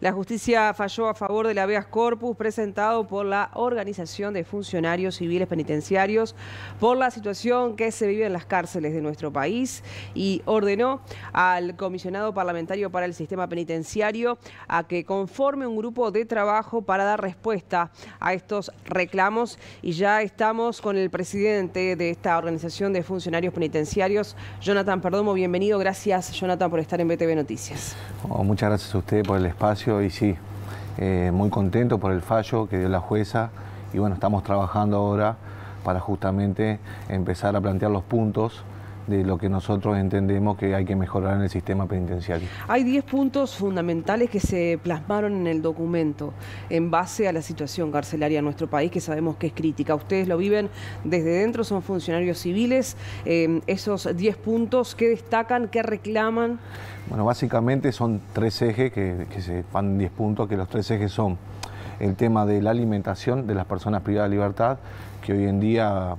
La justicia falló a favor del habeas corpus presentado por la Organización de Funcionarios Civiles Penitenciarios por la situación que se vive en las cárceles de nuestro país y ordenó al comisionado parlamentario para el sistema penitenciario a que conforme un grupo de trabajo para dar respuesta a estos reclamos. Y ya estamos con el presidente de esta Organización de Funcionarios Penitenciarios, Jonathan Perdomo. Bienvenido. Gracias, Jonathan, por estar en BTV Noticias. Muchas gracias a usted por el espacio y sí, muy contento por el fallo que dio la jueza y bueno, estamos trabajando ahora para justamente empezar a plantear los puntos de lo que nosotros entendemos que hay que mejorar en el sistema penitenciario. Hay 10 puntos fundamentales que se plasmaron en el documento en base a la situación carcelaria en nuestro país, que sabemos que es crítica. Ustedes lo viven desde dentro, son funcionarios civiles. Esos 10 puntos, ¿qué destacan, qué reclaman? Bueno, básicamente son 3 ejes que se van 10 puntos, que los 3 ejes son el tema de la alimentación de las personas privadas de libertad, que hoy en día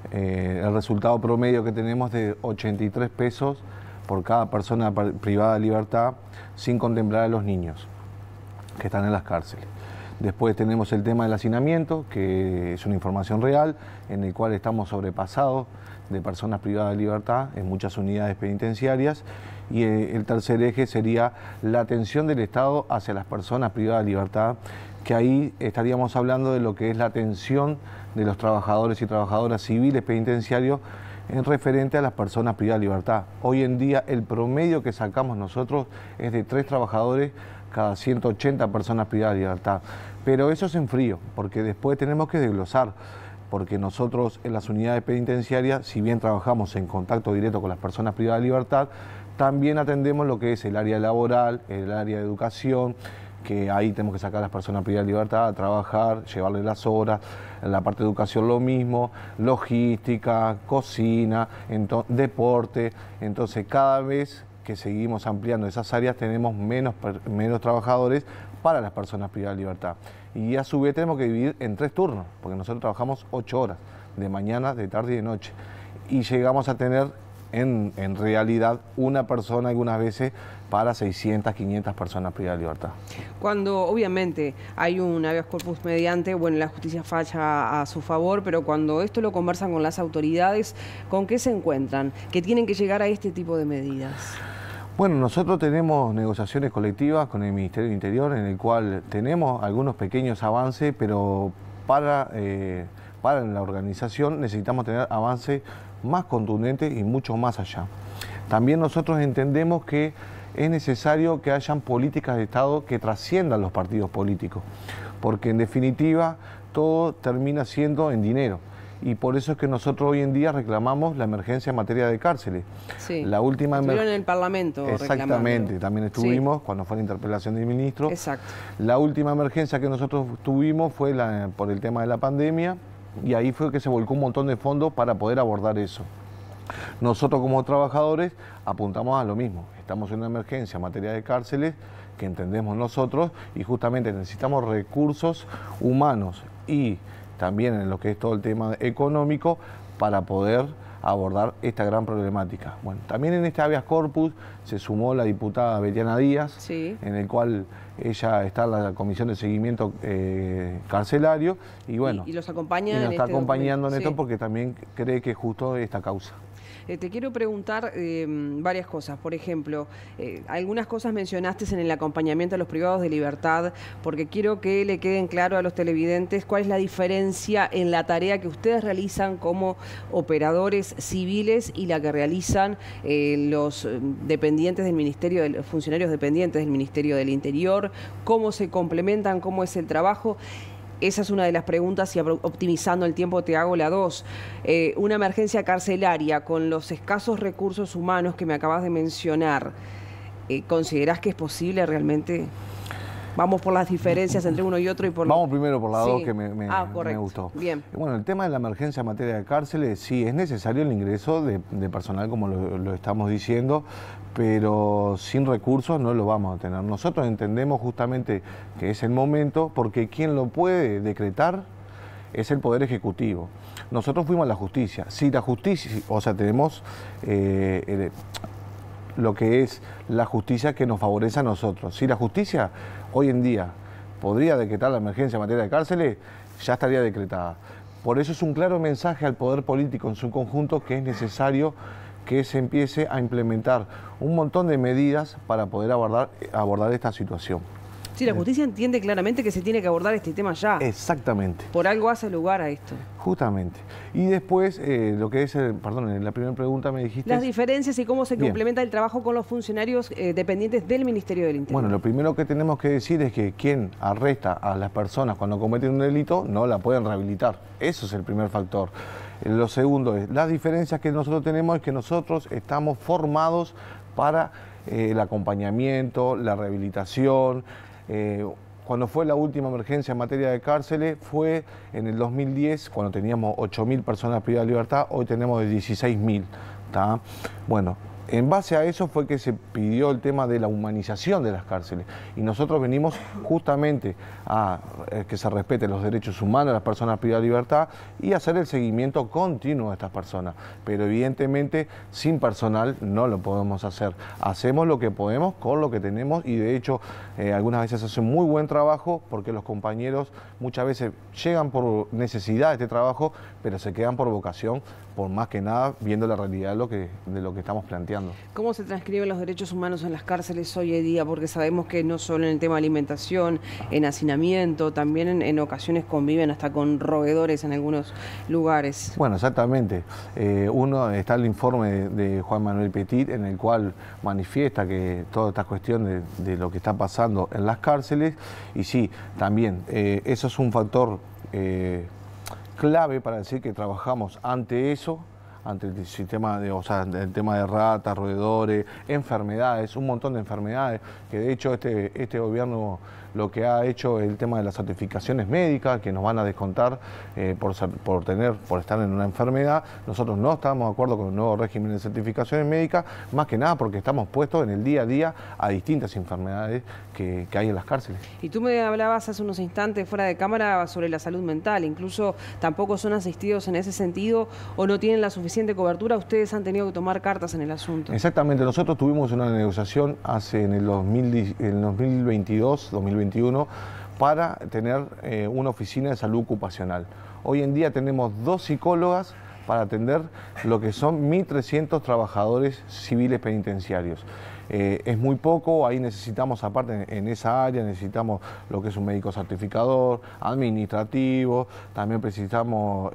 el resultado promedio que tenemos es de 83 pesos por cada persona privada de libertad, sin contemplar a los niños que están en las cárceles. Después tenemos el tema del hacinamiento, que es una información real, en el cual estamos sobrepasados de personas privadas de libertad en muchas unidades penitenciarias. Y el tercer eje sería la atención del Estado hacia las personas privadas de libertad, que ahí estaríamos hablando de lo que es la atención de los trabajadores y trabajadoras civiles penitenciarios en referente a las personas privadas de libertad. Hoy en día el promedio que sacamos nosotros es de 3 trabajadores cada 180 personas privadas de libertad. Pero eso es en frío, porque después tenemos que desglosar, porque nosotros en las unidades penitenciarias, si bien trabajamos en contacto directo con las personas privadas de libertad, también atendemos lo que es el área laboral, el área de educación, que ahí tenemos que sacar a las personas privadas de libertad a trabajar, llevarles las horas, en la parte de educación lo mismo, logística, cocina, deporte. Entonces cada vez que seguimos ampliando esas áreas tenemos menos trabajadores para las personas privadas de libertad. Y a su vez tenemos que dividir en 3 turnos, porque nosotros trabajamos 8 horas, de mañana, de tarde y de noche. Y llegamos a tener en realidad una persona algunas veces para 600, 500 personas privadas de libertad. Cuando obviamente hay un habeas corpus mediante, bueno, la justicia falla a su favor, pero cuando esto lo conversan con las autoridades, ¿con qué se encuentran? ¿Que tienen que llegar a este tipo de medidas? Bueno, nosotros tenemos negociaciones colectivas con el Ministerio del Interior, en el cual tenemos algunos pequeños avances, pero para la organización necesitamos tener avances más contundentes y mucho más allá. También nosotros entendemos que es necesario que hayan políticas de Estado que trasciendan los partidos políticos, porque en definitiva todo termina siendo en dinero. Y por eso es que nosotros hoy en día reclamamos la emergencia en materia de cárceles. Sí. La última estuvieron en el Parlamento. Exactamente, también estuvimos sí, cuando fue la interpelación del ministro. Exacto. La última emergencia que nosotros tuvimos fue por el tema de la pandemia, y ahí fue que se volcó un montón de fondos para poder abordar eso. Nosotros como trabajadores apuntamos a lo mismo, estamos en una emergencia en materia de cárceles que entendemos nosotros y justamente necesitamos recursos humanos y también en lo que es todo el tema económico para poder abordar esta gran problemática. Bueno, también en este habeas corpus se sumó la diputada Betiana Díaz, sí, en el cual ella está en la comisión de seguimiento carcelario y bueno, y los acompaña, y nos está acompañando en esto sí, porque también cree que es justo esta causa. Te quiero preguntar varias cosas. Por ejemplo, algunas cosas mencionaste en el acompañamiento a los privados de libertad, porque quiero que le queden claro a los televidentes cuál es la diferencia en la tarea que ustedes realizan como operadores civiles y la que realizan los dependientes del Ministerio, los funcionarios dependientes del Ministerio del Interior, cómo se complementan, cómo es el trabajo. Esa es una de las preguntas y optimizando el tiempo te hago la 2. Una emergencia carcelaria con los escasos recursos humanos que me acabas de mencionar, ¿considerás que es posible realmente? Vamos por las diferencias entre uno y otro y por... Vamos primero por la 2 que me gustó. Bien. Bueno, el tema de la emergencia en materia de cárceles, sí, es necesario el ingreso de personal, como lo estamos diciendo, pero sin recursos no lo vamos a tener. Nosotros entendemos justamente que es el momento, porque quien lo puede decretar es el Poder Ejecutivo. Nosotros fuimos a la justicia. Si la justicia, o sea, tenemos lo que es la justicia que nos favorece a nosotros. Si la justicia hoy en día podría decretar la emergencia en materia de cárceles, ya estaría decretada. Por eso es un claro mensaje al poder político en su conjunto que es necesario que se empiece a implementar un montón de medidas para poder abordar esta situación. Sí, la justicia entiende claramente que se tiene que abordar este tema ya. Exactamente. Por algo hace lugar a esto. Justamente. Y después, lo que es, perdón, en la primera pregunta me dijiste... Las diferencias y cómo se complementa el trabajo con los funcionarios dependientes del Ministerio del Interior. Bueno, lo primero que tenemos que decir es que quien arresta a las personas cuando cometen un delito no la pueden rehabilitar. Eso es el primer factor. Lo segundo es, las diferencias que nosotros tenemos es que nosotros estamos formados para el acompañamiento, la rehabilitación. Cuando fue la última emergencia en materia de cárceles fue en el 2010, cuando teníamos 8.000 personas privadas de libertad, hoy tenemos de 16.000. Bueno, en base a eso fue que se pidió el tema de la humanización de las cárceles y nosotros venimos justamente a que se respeten los derechos humanos de las personas privadas de libertad y hacer el seguimiento continuo de estas personas. Pero evidentemente sin personal no lo podemos hacer. Hacemos lo que podemos con lo que tenemos y de hecho algunas veces hacen muy buen trabajo porque los compañeros muchas veces llegan por necesidad de este trabajo, pero se quedan por vocación, por más que nada viendo la realidad de lo que estamos planteando. ¿Cómo se transcriben los derechos humanos en las cárceles hoy en día? Porque sabemos que no solo en el tema de alimentación, en hacinamiento, también en ocasiones conviven hasta con roedores en algunos lugares. Bueno, exactamente. Está el informe de Juan Manuel Petit, en el cual manifiesta que toda esta cuestión de lo que está pasando en las cárceles, y sí, también eso es un factor clave para decir que trabajamos ante eso, ante el sistema el tema de ratas, roedores, enfermedades, un montón de enfermedades, que de hecho este gobierno lo que ha hecho es el tema de las certificaciones médicas, que nos van a descontar por estar en una enfermedad. Nosotros no estamos de acuerdo con el nuevo régimen de certificaciones médicas, más que nada porque estamos puestos en el día a día a distintas enfermedades que hay en las cárceles. Y tú me hablabas hace unos instantes fuera de cámara sobre la salud mental, incluso tampoco son asistidos en ese sentido o no tienen la suficiente cobertura, ustedes han tenido que tomar cartas en el asunto. Exactamente, nosotros tuvimos una negociación en el 2022, 2021, para tener una oficina de salud ocupacional. Hoy en día tenemos 2 psicólogas para atender lo que son 1.300 trabajadores civiles penitenciarios. Es muy poco, ahí necesitamos, aparte en esa área, necesitamos lo que es un médico certificador, administrativo, también necesitamos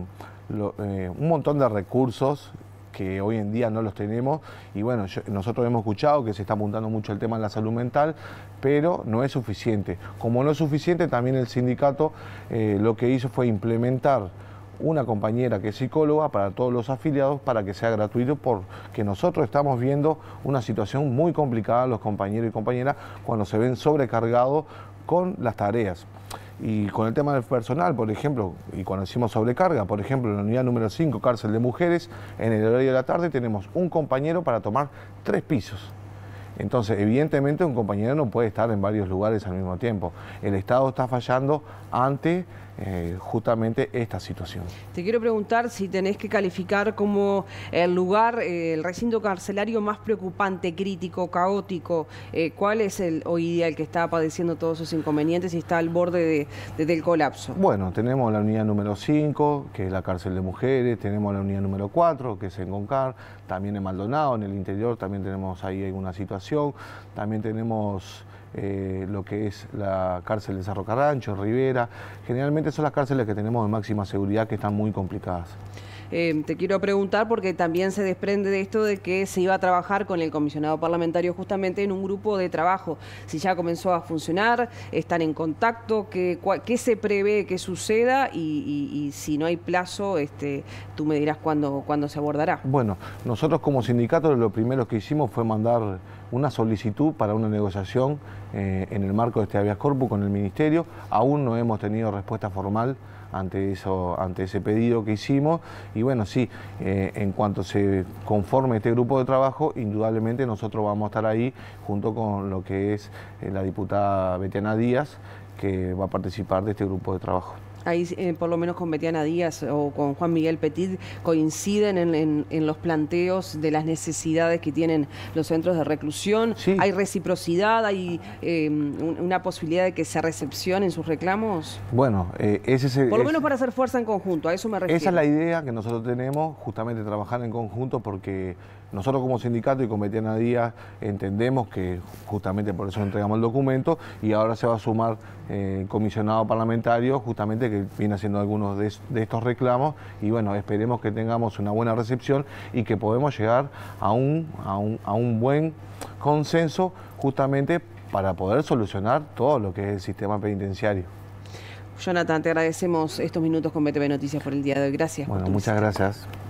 un montón de recursos que hoy en día no los tenemos y bueno, nosotros hemos escuchado que se está apuntando mucho el tema de la salud mental, pero no es suficiente. Como no es suficiente, también el sindicato lo que hizo fue implementar una compañera que es psicóloga para todos los afiliados para que sea gratuito, porque nosotros estamos viendo una situación muy complicada los compañeros y compañeras cuando se ven sobrecargados con las tareas. Y con el tema del personal, por ejemplo, y cuando decimos sobrecarga, por ejemplo, en la unidad número 5, cárcel de mujeres, en el horario de la tarde tenemos un compañero para tomar 3 pisos. Entonces, evidentemente, un compañero no puede estar en varios lugares al mismo tiempo. El Estado está fallando ante justamente esta situación. Te quiero preguntar si tenés que calificar como el lugar, el recinto carcelario más preocupante, crítico, caótico. ¿Cuál es hoy día el que está padeciendo todos esos inconvenientes y está al borde del colapso? Bueno, tenemos la unidad número 5, que es la cárcel de mujeres, tenemos la unidad número 4, que es en Concar, también en Maldonado, en el interior también tenemos ahí alguna situación, también tenemos lo que es la cárcel de Cerro Carrancho, Rivera. Generalmente son las cárceles que tenemos de máxima seguridad que están muy complicadas. Te quiero preguntar porque también se desprende de esto de que se iba a trabajar con el comisionado parlamentario justamente en un grupo de trabajo. Si ya comenzó a funcionar, están en contacto, ¿qué se prevé que suceda? Y si no hay plazo, tú me dirás cuándo se abordará. Bueno, nosotros como sindicato lo primero que hicimos fue mandar una solicitud para una negociación en el marco de este habeas corpus con el Ministerio. Aún no hemos tenido respuesta formal ante ese pedido que hicimos y bueno, sí, en cuanto se conforme este grupo de trabajo, indudablemente nosotros vamos a estar ahí junto con lo que es la diputada Betiana Díaz, que va a participar de este grupo de trabajo. Ahí, por lo menos con Betiana Díaz o con Juan Miguel Petit, coinciden en los planteos de las necesidades que tienen los centros de reclusión. Sí. ¿Hay reciprocidad? ¿Hay una posibilidad de que se recepcionen sus reclamos? Bueno, por lo menos para hacer fuerza en conjunto, a eso me refiero. Esa es la idea que nosotros tenemos, justamente trabajar en conjunto, porque nosotros como sindicato y con Betiana Díaz entendemos que justamente por eso entregamos el documento, y ahora se va a sumar el comisionado parlamentario, justamente que viene haciendo algunos de estos reclamos, y bueno, esperemos que tengamos una buena recepción y que podemos llegar a un buen consenso, justamente para poder solucionar todo lo que es el sistema penitenciario. Jonathan, te agradecemos estos minutos con BTV Noticias por el día de hoy. Gracias. Bueno, muchas gracias.